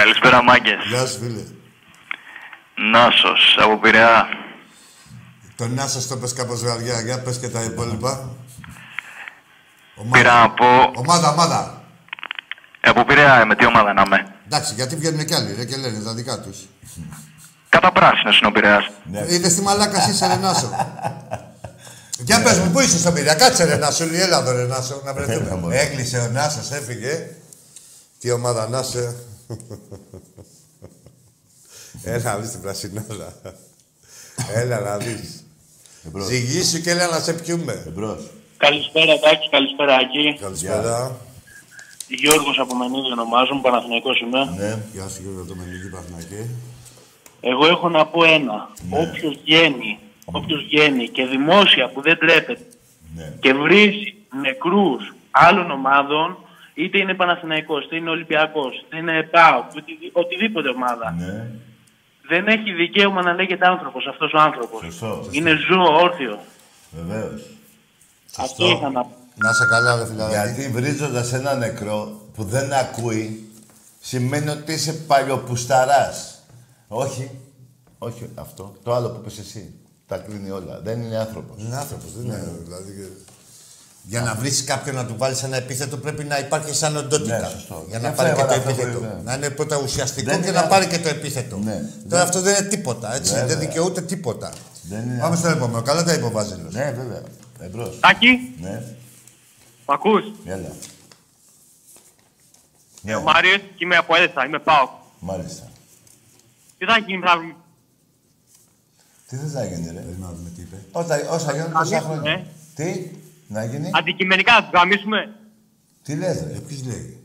Καλησπέρα, μάγκες. Γεια σου, φίλε. Νάσος, από Πειραιά. Το Νάσος το πες κάπως βαριά. Για πες και τα υπόλοιπα. Πήρα να πω... Ομάδα. Από Πειραιά, με τι ομάδα να είμαι. Εντάξει, γιατί βγαίνουν κι άλλοι, ρε, και λένε τα δικά τους. Κατά πράσινος είναι ο Πειραιάς. Είδες τι μαλάκα είσαι, ρε Νάσο. Για πες μου, πού είσαι στον Πειραιά. Κάτσε, ρε Νάσο, έλα εδώ, ρε Νάσο, να βρεθούμε. Έκλεισε ο Νάσος, έφυγε. Τι ομάδα Νάσο. Έλα να δεις την πρασινάδα. Έλα να δεις. Ζυγίσου και έλα να σε πιούμε. Καλησπέρα Τάκη, καλησπέρα Άκη. Καλησπέρα. Γιώργος από Μενίδη ονομάζομαι, Παναθηναϊκός είμαι. Ναι. Γεια σου Γιώργο το Μενίδη, Παναθηναϊκή. Εγώ έχω να πω ένα. Ναι. Όποιος βγαίνει και δημόσια που δεν τρέπεται και βρίζει νεκρούς άλλων ομάδων, είτε είναι Παναθηναϊκός, είτε είναι Ολυμπιακός, είτε είναι ΠΑΟΚ, οτιδήποτε ομάδα. Ναι. Δεν έχει δικαίωμα να λέγεται άνθρωπος αυτός ο άνθρωπος. Σωστό. Είναι ζώο όρθιο. Βεβαίως. Αυτό είχα να πω. Να σε καλά, ρε φιλαράκι. Γιατί βρίζοντας ένα νεκρό που δεν ακούει, σημαίνει ότι είσαι παλιοπουσταράς. Όχι αυτό. Το άλλο που είπες εσύ. Τα κρίνει όλα. Δεν είναι άνθρωπος. Είναι άνθρωπος, δεν είναι. Δηλαδή, για να βρεις κάποιον να του βάλεις ένα επίθετο πρέπει να υπάρχει σαν οντότητα. Ναι, σωστό. Για να πάρει και το επίθετο. Να είναι πρώτα ουσιαστικό και να πάρει και το επίθετο. Τώρα αυτό δεν είναι τίποτα, έτσι. Δεν δικαιούται τίποτα. Πάμε στο επόμενο. Καλά τα είπε ο Βάζελος. Ναι, βέβαια. Εμπρός. Τάκη. Ναι. Μ' ακούς? Έλα. Ο Μάριος και είμαι από Έδεσα, είμαι ΠΑΟΚ. Μάλιστα. Τι θα γίνει αύριο? Τι θες να γίνει, ρε? Δεν να δούμε τι είπε. Όσα γίνουν τόσα χρόνια. Τι, να γίνει. Αντικειμενικά να τους γαμίσουμε. Τι λες, ρε? Ποιος λέει.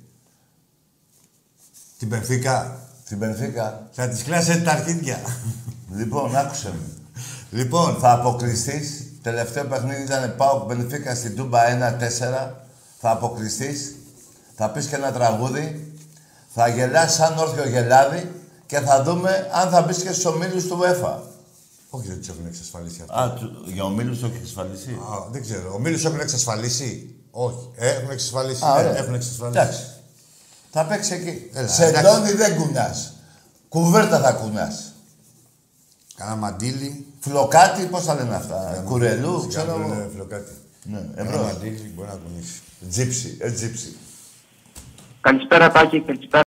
Την Πενφίκα. Την Πενφίκα. Θα της κλάσει τα αρχίδια. Λοιπόν, άκουσε με. Λοιπόν. Θα αποκριστείς. Τελευταίο παιχνίδι ήταν ΠΑΟΚ Μπενφίκα στην Τούμπα 1-4. Θα αποκριστείς. Θα πεις και ένα τραγούδι. Θα γελάς σαν όρθιο γελάδι και θα δούμε αν θα μπεις και στους ομίλους του UEFA. Όχι, δεν τους έχουν εξασφαλίσει αυτό. Α, για ομίλους το έχει εξασφαλίσει. Α, δεν ξέρω. Ομίλους έχουν εξασφαλίσει. Όχι. Έχουν εξασφαλίσει. Έχουν εξασφαλίσει. Εντάξει. Θα παίξει εκεί. Σε ντόνι δεν κουνάς. Κουβέρτα θα κουνάς. Κάνα μαντίλι. Φλοκάτι, πώς τα λένε αυτά. Κουρελού, ξέρω εγώ. Ναι, φλοκάτι. Ναι, Κάνα μαντίλι μπορεί να κουνήσει. Τζίψι. Καλησπέρα Τάκη, καλησπέρα.